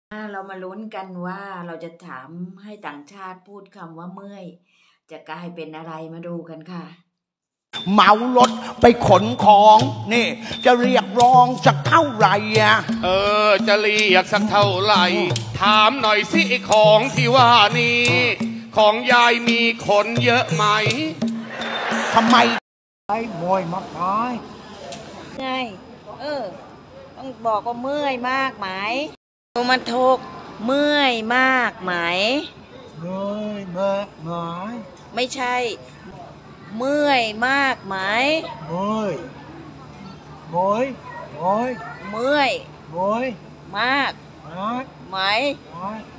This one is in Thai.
เรามาลุ้นกันว่าเราจะถามให้ต่างชาติพูดคำว่าเมื่อยจะกลายเป็นอะไรมาดูกันค่ะเมารถไปขนของนี่จะเรียกร้องสักเท่าไหร่อ่ะจะเรียกสักเท่าไหร่ถามหน่อยสิของที่ว่านี้ของยายมีคนเยอะไหมทำไมไอ้มวยมากมายไงต้องบอกว่าเมื่อยมากไหมมันทกเมื่อยมากไหมเมื่อยมากไหมไม่ใช่เมื่อยมากไหมเมื่อยเมื่อยเมื่อยเมื่อยมากมากไหม